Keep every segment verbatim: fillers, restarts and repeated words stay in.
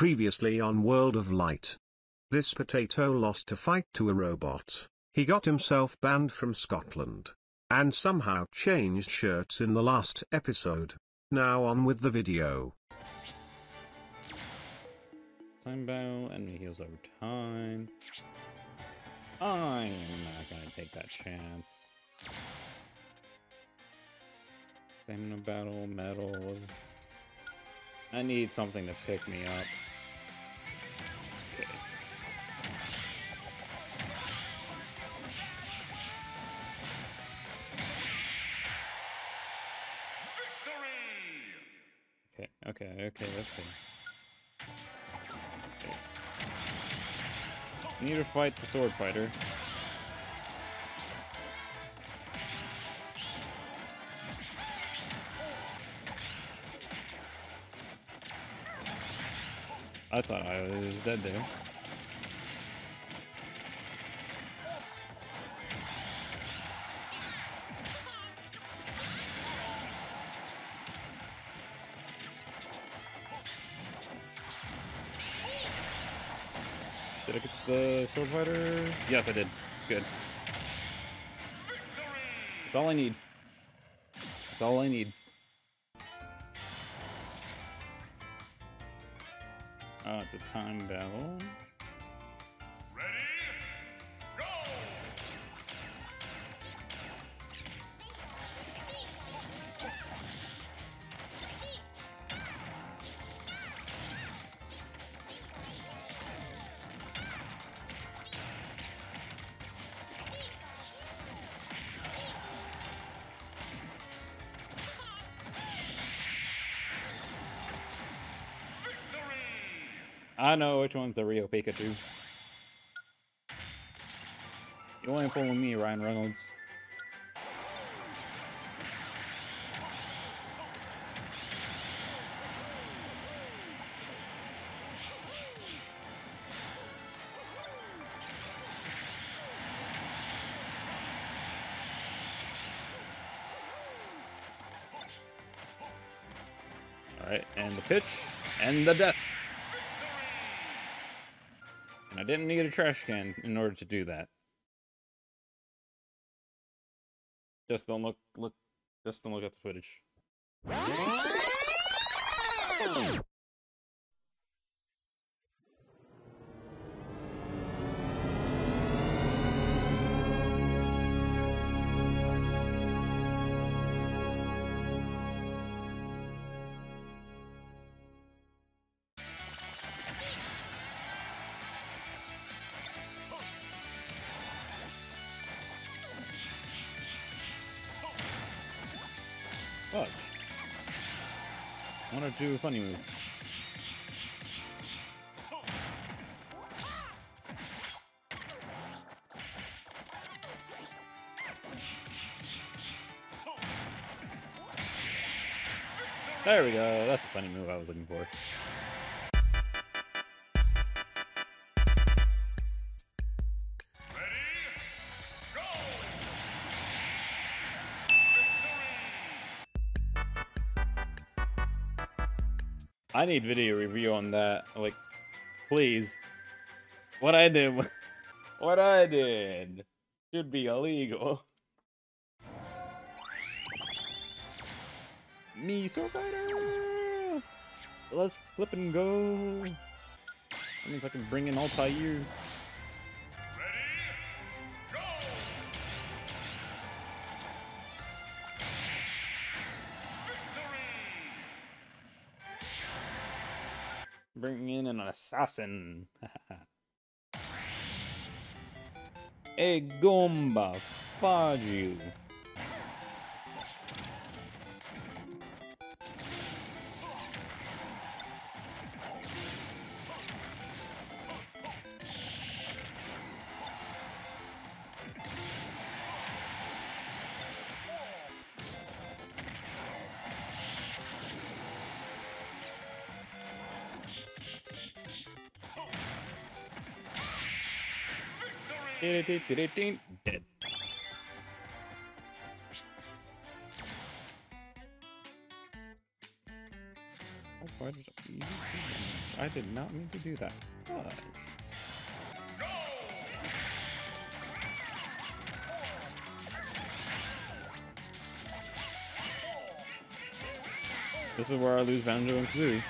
Previously on World of Light. This potato lost a fight to a robot. He got himself banned from Scotland. And somehow changed shirts in the last episode. Now on with the video. Time battle, enemy heals over time. I'm not gonna take that chance. Stamina battle, metal. I need something to pick me up. Okay. Okay, okay, okay, okay. Okay. I need to fight the sword fighter. I thought I was dead there. Did I get the sword fighter? Yes, I did. Good. That's all I need. That's all I need. Uh, it's a time battle. Ready? Go! I know which one's the real Pikachu. You ain't fooling me, Ryan Reynolds. Alright, and the pitch, and the death. And I didn't need a trash can in order to do that. Just don't look, look, just don't look at the footage. Watch. I want to do a funny move. There we go. That's the funny move I was looking for. I need video review on that. Like, please. What I did, what I did should be illegal. Me, sword fighter. Let's flip and go. That means I can bring in Altair. Bring in an assassin. A Goomba, fudge you. Dead. I did not mean to do that. Gosh. This is where I lose Banjo and Kazooie.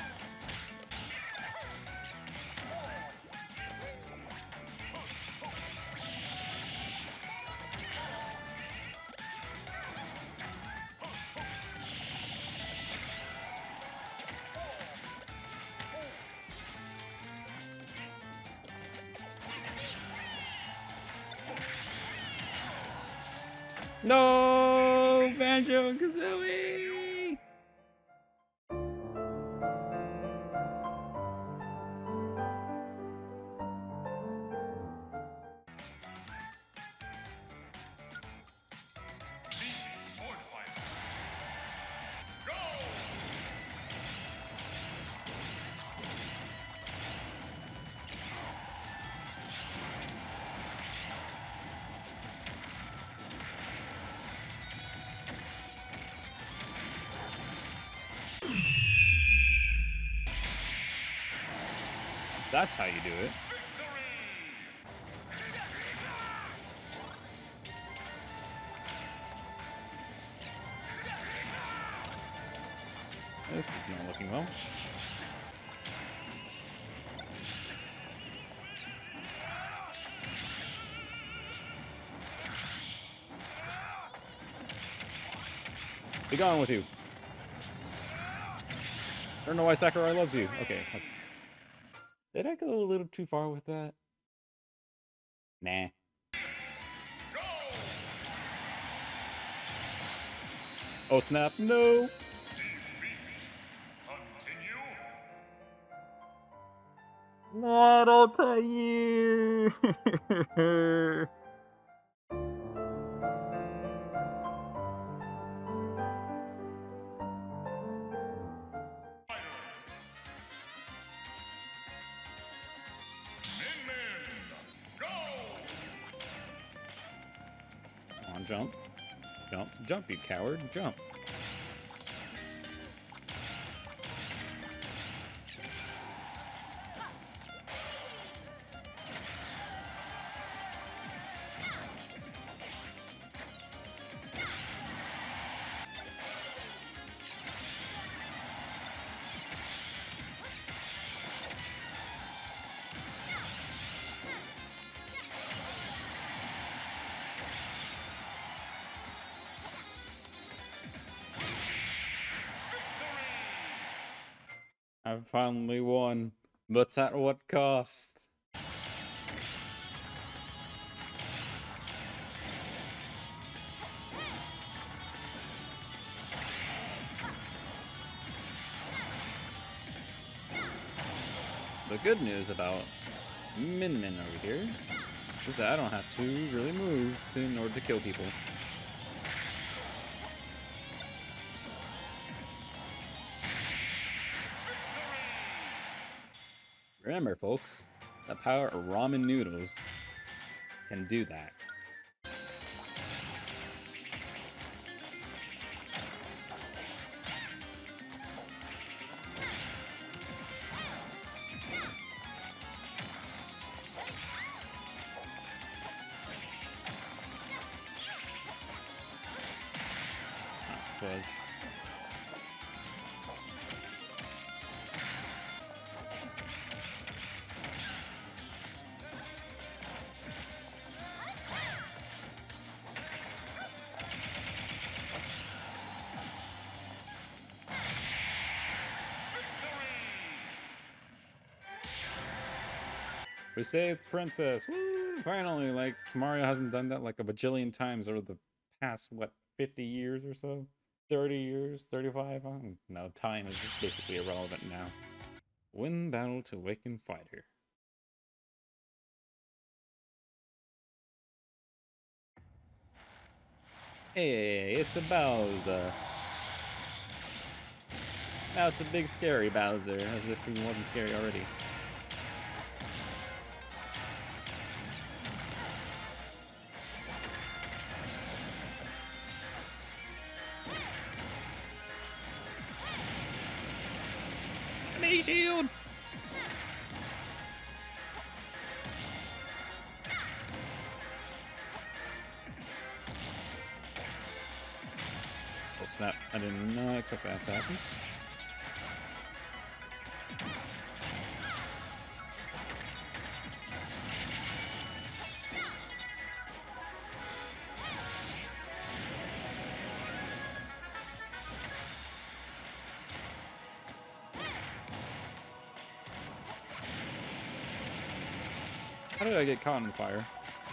No, Banjo and Kazooie. Sword fighter. Go! That's how you do it. This is not looking well. Be gone with you. I don't know why Sakurai loves you. Okay. Did I go a little too far with that? Nah. Oh snap, no! Not Altair! Come on, jump. Jump, jump, you coward, jump. I've finally won, but at what cost? The good news about Min Min over here is that I don't have to really move to, in order to kill people. Remember, folks, the power of ramen noodles can do that. Ah, fudge. We saved Princess! Woo! Finally, like, Mario hasn't done that like a bajillion times over the past, what, fifty years or so? thirty years? thirty-five? I don't know. Time is basically irrelevant now. Win battle to awaken fighter. Hey, it's a Bowser. Now it's a big scary Bowser, as if he wasn't scary already. Shield! snap. I did not expect that to happen. How did I get caught on fire?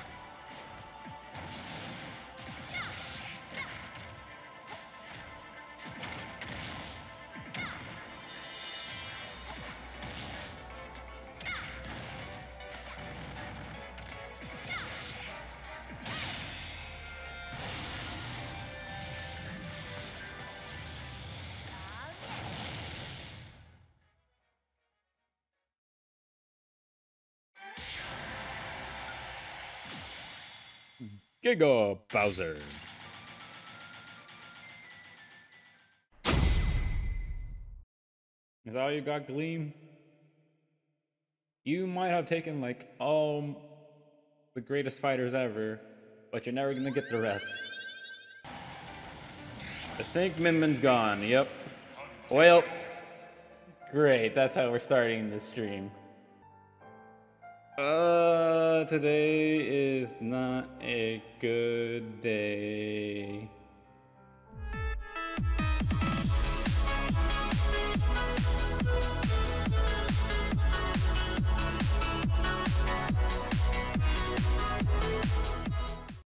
Giga Bowser. Is that all you got, Gleam? You might have taken like all the greatest fighters ever, but you're never gonna get the rest. I think Min Min's gone. Yep. Well, great. That's how we're starting this stream. Uh, today is not a good day.